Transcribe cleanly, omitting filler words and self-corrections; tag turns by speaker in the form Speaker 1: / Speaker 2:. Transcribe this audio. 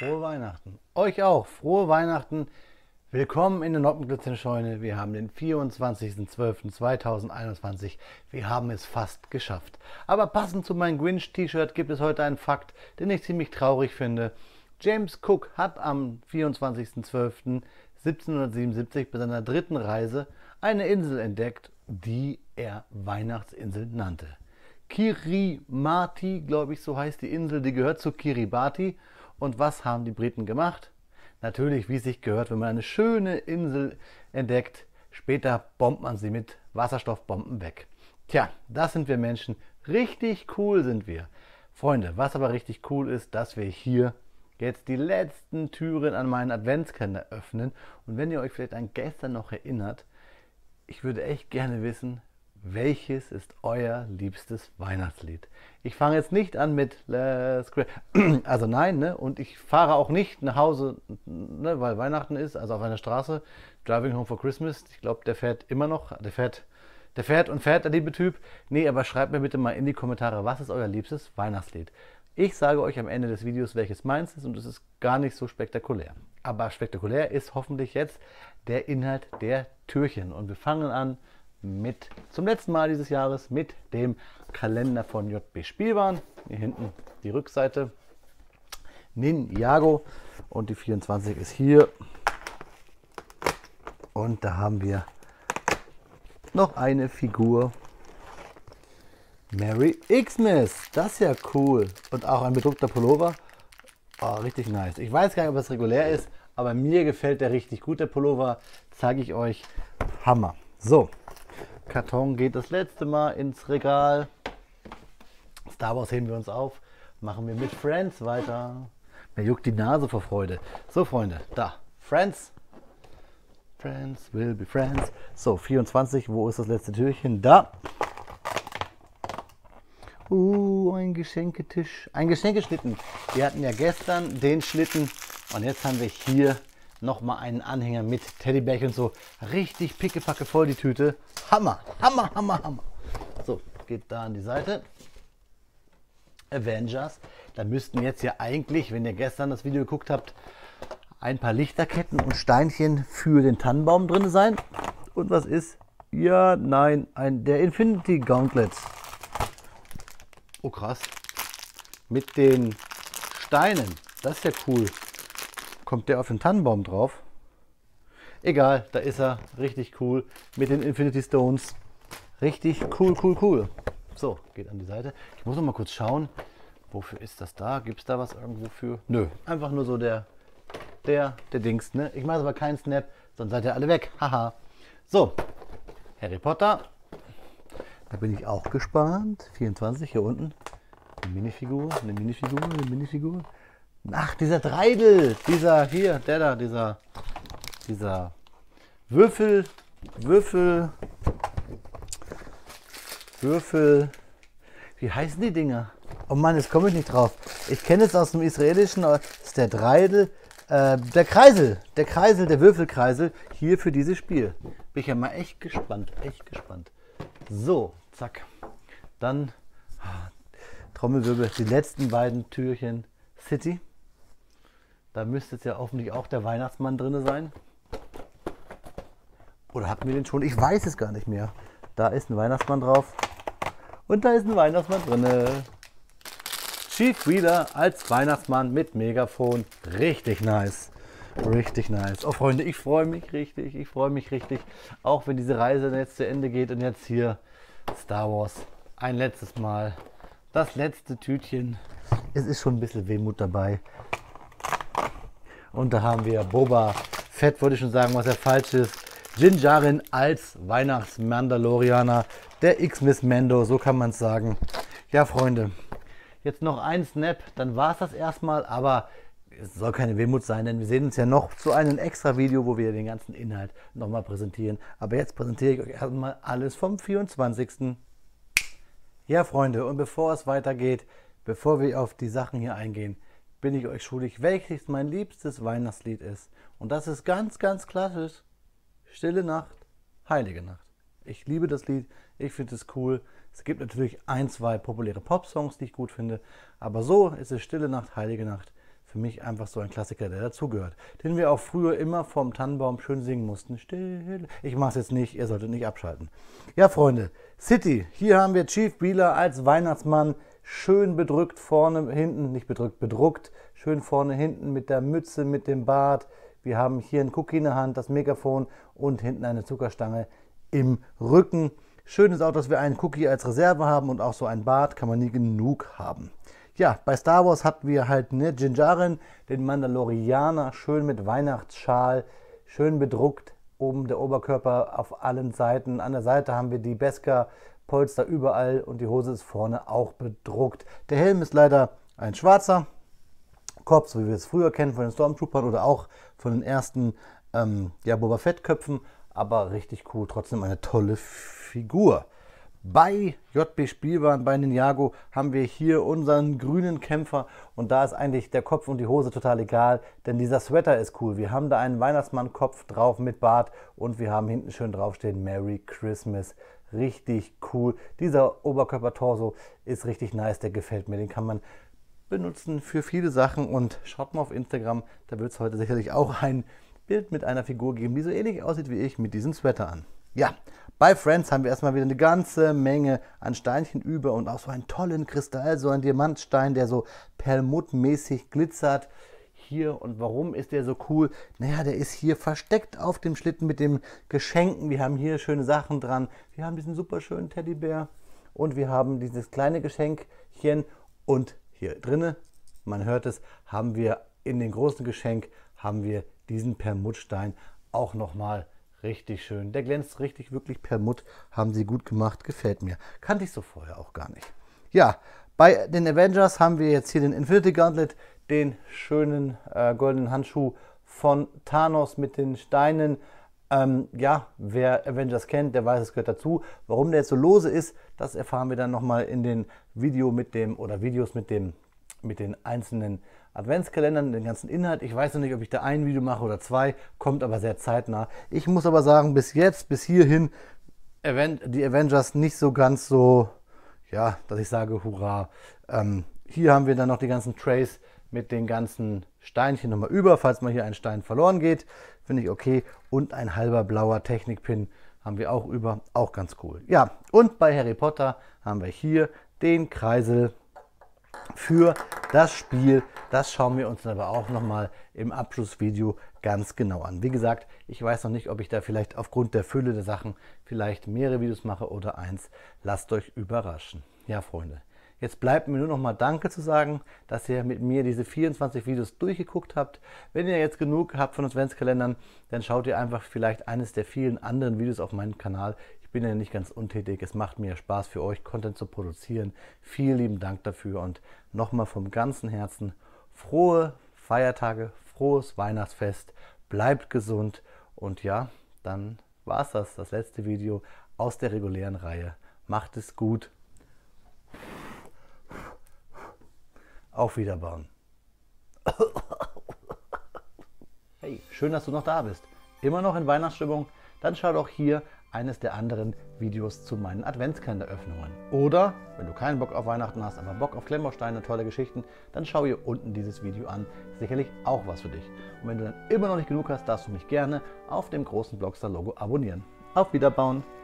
Speaker 1: Frohe Weihnachten. Euch auch. Frohe Weihnachten. Willkommen in der Noppenglitzerscheune. Wir haben den 24.12.2021. Wir haben es fast geschafft. Aber passend zu meinem Grinch-T-Shirt gibt es heute einen Fakt, den ich ziemlich traurig finde. James Cook hat am 24.12.1777 bei seiner dritten Reise eine Insel entdeckt, die er Weihnachtsinsel nannte. Kirimati, glaube ich, so heißt die Insel, die gehört zu Kiribati. Und was haben die Briten gemacht? Natürlich, wie es sich gehört, wenn man eine schöne Insel entdeckt, später bombt man sie mit Wasserstoffbomben weg. Tja, das sind wir Menschen. Richtig cool sind wir. Freunde, was aber richtig cool ist, dass wir hier jetzt die letzten Türen an meinen Adventskalender öffnen. Und wenn ihr euch vielleicht an gestern noch erinnert, ich würde echt gerne wissen, welches ist euer liebstes Weihnachtslied? Ich fange jetzt nicht an mit also nein, ne? Und ich fahre auch nicht nach Hause, ne, weil Weihnachten ist, also auf einer Straße, Driving Home for Christmas. Ich glaube, der fährt immer noch, der fährt, der liebe Typ. Nee, aber schreibt mir bitte mal in die Kommentare, was ist euer liebstes Weihnachtslied? Ich sage euch am Ende des Videos, welches meins ist, und es ist gar nicht so spektakulär. Aber spektakulär ist hoffentlich jetzt der Inhalt der Türchen. Und wir fangen an mit, zum letzten Mal dieses Jahres, mit dem Kalender von JB Spielwaren. Hier hinten die Rückseite. Ninjago. Und die 24 ist hier. Und da haben wir noch eine Figur. Merry Xmas. Das ist ja cool. Und auch ein bedruckter Pullover. Oh, richtig nice. Ich weiß gar nicht, ob das regulär ist, aber mir gefällt der richtig gut, der Pullover. Zeige ich euch. Hammer. So. Karton geht das letzte Mal ins Regal. Star Wars heben wir uns auf. Machen wir mit Friends weiter. Mir juckt die Nase vor Freude. So, Freunde, da. Friends. Friends will be friends. So, 24. Wo ist das letzte Türchen? Da. Ein Geschenketisch. Ein Geschenkeschlitten. Wir hatten ja gestern den Schlitten. Und jetzt haben wir hier nochmal einen Anhänger mit Teddybärchen und so. Richtig pickepacke voll die Tüte. Hammer, Hammer, Hammer, Hammer. So, geht da an die Seite. Avengers. Da müssten jetzt ja eigentlich, wenn ihr gestern das Video geguckt habt, ein paar Lichterketten und Steinchen für den Tannenbaum drin sein. Und was ist? Ja, nein, der Infinity Gauntlets. Oh krass. Mit den Steinen. Das ist ja cool. Kommt der auf den Tannenbaum drauf? Egal, da ist er. Richtig cool. Mit den Infinity Stones. Richtig cool, cool, cool. So, geht an die Seite. Ich muss noch mal kurz schauen. Wofür ist das da? Gibt es da was irgendwo für? Nö, einfach nur so der Dings. Ne? Ich mache aber keinen Snap, sonst seid ihr alle weg. Haha. So, Harry Potter. Da bin ich auch gespannt. 24 hier unten. Eine Minifigur, eine Minifigur, eine Minifigur. Ach, dieser Dreidel, dieser hier, der da, dieser Würfel, wie heißen die Dinger? Oh Mann, jetzt komme ich nicht drauf. Ich kenne es aus dem Israelischen, das ist der Dreidel, der Kreisel, der Würfelkreisel hier für dieses Spiel. Bin ich ja mal echt gespannt, echt gespannt. So, zack. Dann Trommelwirbel, die letzten beiden Türchen City. Da müsste jetzt ja hoffentlich auch der Weihnachtsmann drin sein. Oder hatten wir den schon? Ich weiß es gar nicht mehr. Da ist ein Weihnachtsmann drauf. Und da ist ein Weihnachtsmann drin. Chief Wheeler als Weihnachtsmann mit Megafon. Richtig nice. Richtig nice. Oh Freunde, ich freue mich richtig. Ich freue mich richtig. Auch wenn diese Reise jetzt zu Ende geht und jetzt hier Star Wars. Ein letztes Mal. Das letzte Tütchen. Es ist schon ein bisschen Wehmut dabei. Und da haben wir Boba Fett, wollte ich schon sagen, was ja falsch ist. Din Djarin als Weihnachtsmandalorianer. Der Xmas Mando, so kann man es sagen. Ja, Freunde, jetzt noch ein Snap, dann war es das erstmal. Aber es soll keine Wehmut sein, denn wir sehen uns ja noch zu einem extra Video, wo wir den ganzen Inhalt nochmal präsentieren. Aber jetzt präsentiere ich euch erstmal alles vom 24. Ja, Freunde, und bevor es weitergeht, bevor wir auf die Sachen hier eingehen, bin ich euch schuldig, welches mein liebstes Weihnachtslied ist. Und das ist ganz, ganz klassisch. Stille Nacht, Heilige Nacht. Ich liebe das Lied, ich finde es cool. Es gibt natürlich ein, zwei populäre Pop-Songs, die ich gut finde. Aber so ist es Stille Nacht, Heilige Nacht. für mich einfach so ein Klassiker, der dazugehört. Den wir auch früher immer vom Tannenbaum schön singen mussten. Still. Ich mache es jetzt nicht, ihr solltet nicht abschalten. Ja, Freunde, City. Hier haben wir Chief Wheeler als Weihnachtsmann. Schön bedrückt vorne, hinten, nicht bedrückt, bedruckt. Schön vorne, hinten mit der Mütze, mit dem Bart. Wir haben hier einen Cookie in der Hand, das Megafon und hinten eine Zuckerstange im Rücken. Schön ist auch, dass wir einen Cookie als Reserve haben und auch so ein Bart kann man nie genug haben. Ja, bei Star Wars hatten wir halt eine Din Djarin, den Mandalorianer, schön mit Weihnachtsschal, schön bedruckt, oben der Oberkörper auf allen Seiten. An der Seite haben wir die Beskar-Polster überall und die Hose ist vorne auch bedruckt. Der Helm ist leider ein schwarzer Kopf, so wie wir es früher kennen von den Stormtroopern oder auch von den ersten Boba Fett-Köpfen, aber richtig cool, trotzdem eine tolle Figur. Bei JB Spielwaren, bei Ninjago, haben wir hier unseren grünen Kämpfer und da ist eigentlich der Kopf und die Hose total egal, denn dieser Sweater ist cool. Wir haben da einen Weihnachtsmann-Kopf drauf mit Bart und wir haben hinten schön draufstehen Merry Christmas. Richtig cool. Dieser Oberkörper-Torso ist richtig nice, der gefällt mir. Den kann man benutzen für viele Sachen und schaut mal auf Instagram, da wird es heute sicherlich auch ein Bild mit einer Figur geben, die so ähnlich aussieht wie ich mit diesem Sweater an. Ja, bei Friends haben wir erstmal wieder eine ganze Menge an Steinchen über und auch so einen tollen Kristall, so ein Diamantstein, der so perlmuttmäßig glitzert. Hier, und warum ist der so cool? Naja, der ist hier versteckt auf dem Schlitten mit den Geschenken. Wir haben hier schöne Sachen dran. Wir haben diesen super schönen Teddybär und wir haben dieses kleine Geschenkchen und hier drinne, man hört es, haben wir in dem großen Geschenk haben wir diesen Perlmuttstein auch nochmal richtig schön. Der glänzt richtig, wirklich Perlmutt. Haben sie gut gemacht, gefällt mir. Kannte ich so vorher auch gar nicht. Ja, bei den Avengers haben wir jetzt hier den Infinity Gauntlet, den schönen goldenen Handschuh von Thanos mit den Steinen. Ja, wer Avengers kennt, der weiß, es gehört dazu. Warum der jetzt so lose ist, das erfahren wir dann nochmal in den Videos mit den einzelnen Adventskalendern, den ganzen Inhalt. Ich weiß noch nicht, ob ich da ein Video mache oder zwei, kommt aber sehr zeitnah. Ich muss aber sagen, bis hierhin, die Avengers nicht so ganz so, ja, dass ich sage, hurra. Hier haben wir dann noch die ganzen Trays mit den ganzen Steinchen nochmal über, falls mal hier ein Stein verloren geht. Finde ich okay. Und ein halber blauer Technikpin haben wir auch über, auch ganz cool. Ja, und bei Harry Potter haben wir hier den Kreisel für das Spiel. Das schauen wir uns aber auch nochmal im Abschlussvideo ganz genau an. Wie gesagt, ich weiß noch nicht, ob ich da vielleicht aufgrund der Fülle der Sachen vielleicht mehrere Videos mache oder eins. Lasst euch überraschen. Ja, Freunde, jetzt bleibt mir nur noch mal Danke zu sagen, dass ihr mit mir diese 24 Videos durchgeguckt habt. Wenn ihr jetzt genug habt von Adventskalendern, dann schaut ihr einfach vielleicht eines der vielen anderen Videos auf meinem Kanal. Ich bin ja nicht ganz untätig, es macht mir Spaß für euch, Content zu produzieren. Vielen lieben Dank dafür und nochmal vom ganzen Herzen frohe Feiertage, frohes Weihnachtsfest, bleibt gesund und ja, dann war es das letzte Video aus der regulären Reihe. Macht es gut. Auf Wiedersehen. Hey, schön, dass du noch da bist. Immer noch in Weihnachtsstimmung? Dann schau doch hier eines der anderen Videos zu meinen Adventskalenderöffnungen. Oder, wenn du keinen Bock auf Weihnachten hast, aber Bock auf Klemmbausteine, tolle Geschichten, dann schau hier unten dieses Video an. Sicherlich auch was für dich. Und wenn du dann immer noch nicht genug hast, darfst du mich gerne auf dem großen Blockstar-Logo abonnieren. Auf Wiedersehen.